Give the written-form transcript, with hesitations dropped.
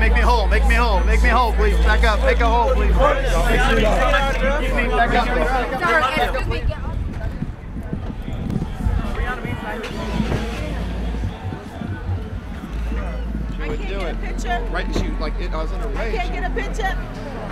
Make me whole. Make me whole. Make me whole, please. Back up. Make a hole, please. Back up. I can't get a picture. Right, she like it. I was in a race. I can't get a picture.